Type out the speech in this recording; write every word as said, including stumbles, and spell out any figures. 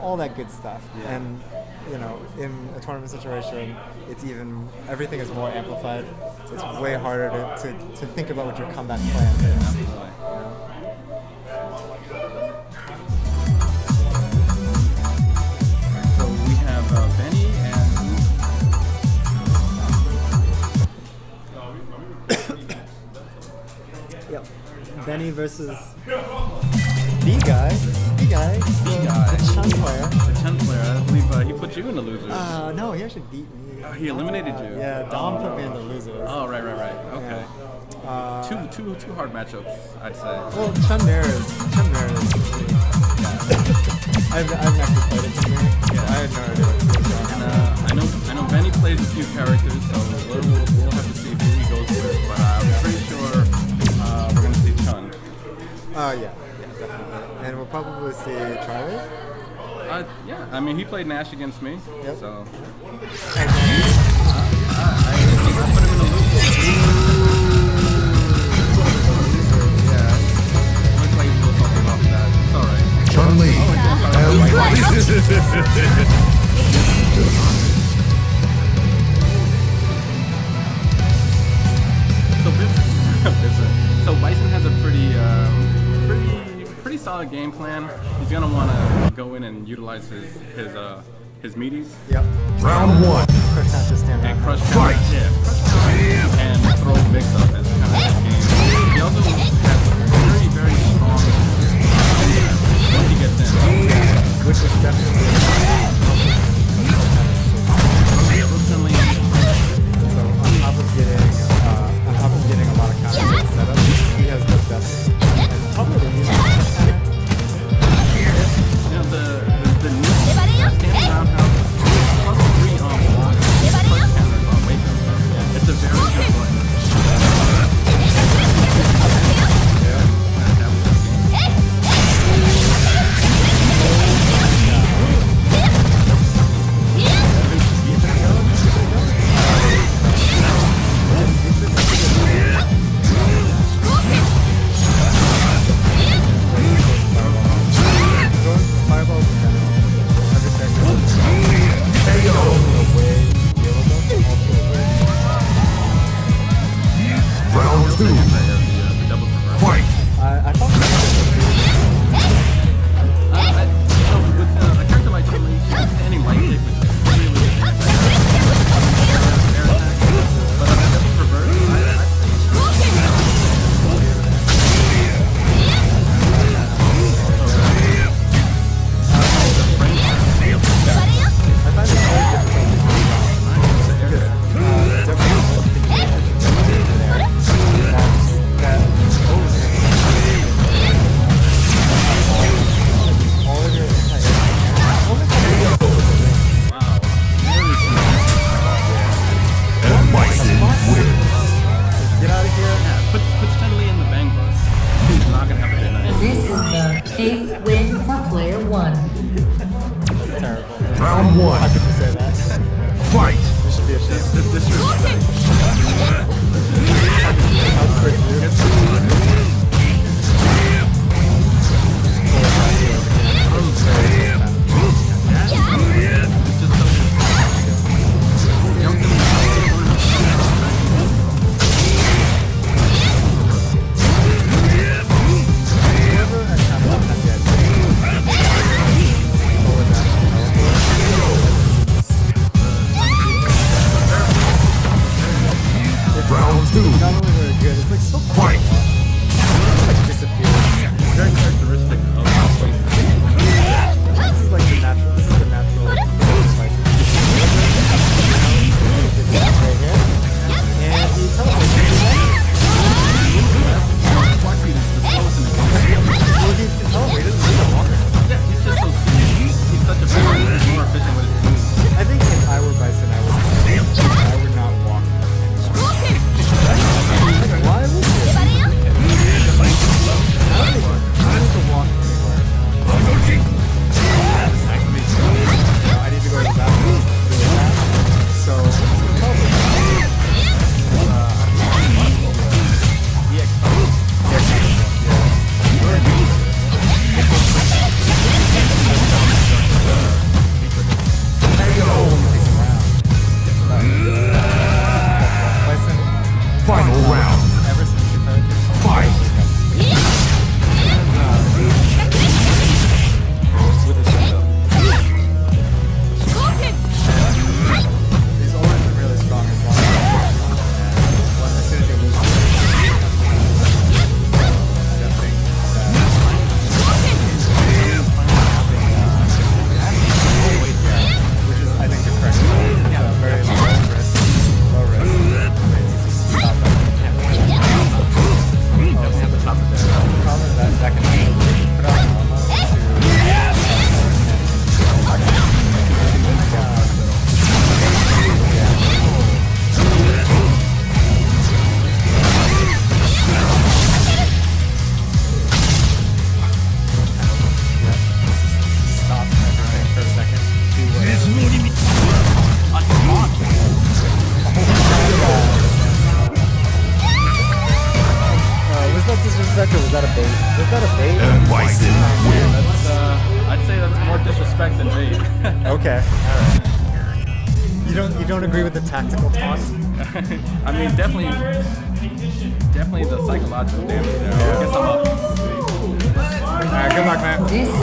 all that good stuff. Yeah. And you know, in a tournament situation, it's even everything is more amplified. So it's way harder to, to, to think about what your comeback plan is. Absolutely. You know? So we have uh, Benny and Yep. Benny versus B guy. B guy. B guy. The Chun player. the Chen player. I believe uh, he put you in the losers. Uh, no, he actually beat me. Oh, he eliminated you. Uh, yeah, Dom put me in the losers. Oh, right, right, right. Okay. Yeah. Uh, Two, two, two hard matchups, I'd say. Well, Chun Nair is Chun Nair is. Pretty, Yeah. I've, I've actually played it Chun Nair. Yeah. I had no idea what was going And on. uh, I know, I know Benny plays a few characters, so we'll, we'll, we'll have to see who he goes with. But uh, I'm pretty sure uh, we're gonna see Chun. Oh yeah, yeah, definitely. And we'll probably see Charlie. Uh, yeah, I mean he played Nash against me, Yep. so And I, I, I put him in the loop. Yeah, looks like he feels something off that. It's all right. Chun-Li. So Bison, so Bison has a pretty, um, pretty, pretty solid game plan. He's gonna want to go in and utilize his his uh, his meaties yep. Round one. Crush not just stand and up. crush Fight. counter, yeah, crush counter, and throw mix up as kind of his game. He also has very very strong once he gets in. Which is definitely. Instantly, So on top of getting, uh, on top of getting a lot of counters set up, he has the best, and probably the new you know the the, the new standing roundhouse plus three on block, plus counters on wake up. It's a very good button. fireballs in general. Every character the way you deal with them, also the way Round two. The double reverse. Fight. I, I thought Uh, I, so with uh, a character like Chun-Li, she's standing light kick, which is really, really good. Air attack. But on a double reverse, I, I I find it very difficult because uh, definitely that all of your wow. And Bison wins. get out of here. Yeah, put, put Chun-Li in the bang bus. He's not gonna have a good night. This is the eighth win for player one. That's terrible. Round How one. could you say that? Fight. This should be a shame. The disrespect. That's pretty weird. It's just so jumped in Whoever has time left at the end. Forward that. Oscar, was that a bait? Was that a bait? And Bison wins. That's, uh, I'd say that's more disrespect than bait. Okay. All right. You don't you don't agree with the tactical taunt? I mean, definitely, definitely the psychological damage there. I guess I'm up. All right. Good luck, man. This